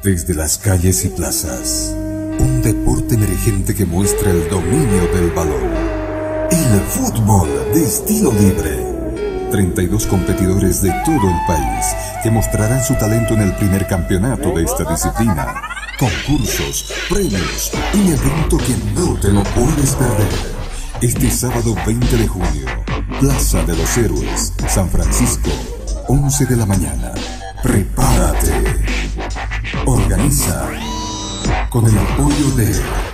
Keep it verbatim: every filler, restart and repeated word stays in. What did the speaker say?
Desde las calles y plazas, un deporte emergente que muestra el dominio del balón. El fútbol de estilo libre. treinta y dos competidores de todo el país que mostrarán su talento en el primer campeonato de esta disciplina. Concursos, premios, un evento que no te lo puedes perder. Este sábado veinte de junio, Plaza de los Héroes, San Francisco, once de la mañana. Prepárate. Organiza con el apoyo de